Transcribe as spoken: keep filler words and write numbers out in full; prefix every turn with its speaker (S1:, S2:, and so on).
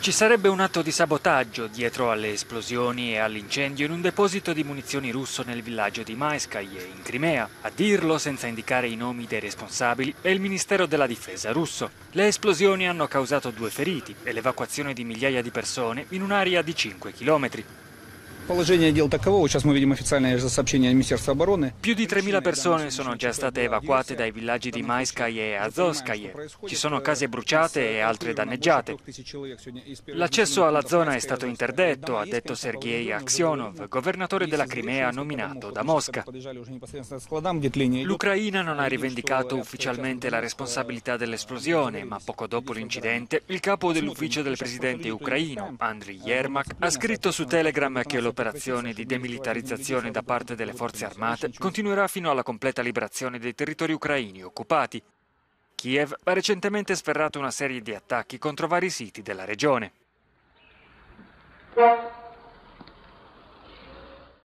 S1: Ci sarebbe un atto di sabotaggio dietro alle esplosioni e all'incendio in un deposito di munizioni russo nel villaggio di Mayskaye, in Crimea. A dirlo, senza indicare i nomi dei responsabili, è il Ministero della Difesa russo. Le esplosioni hanno causato due feriti e l'evacuazione di migliaia di persone in un'area di cinque chilometri.
S2: Положение дел таково, сейчас мы видим официальное сообщение Министерства обороны.
S1: Più di tremila persone sono già state evacuate dai villaggi di Mayskaye e Azovskaye. Ci sono case bruciate e altre danneggiate. L'accesso alla zona è stato interdetto, ha detto Sergei Aksionov, governatore della Crimea nominato da Mosca. L'Ucraina non ha rivendicato ufficialmente la responsabilità dell'esplosione, ma poco dopo l'incidente il capo dell'ufficio del presidente ucraino, Andriy Yermak, ha scritto su Telegram che l'operazione di demilitarizzazione da parte delle forze armate continuerà fino alla completa liberazione dei territori ucraini occupati. Kiev ha recentemente sferrato una serie di attacchi contro vari siti della regione.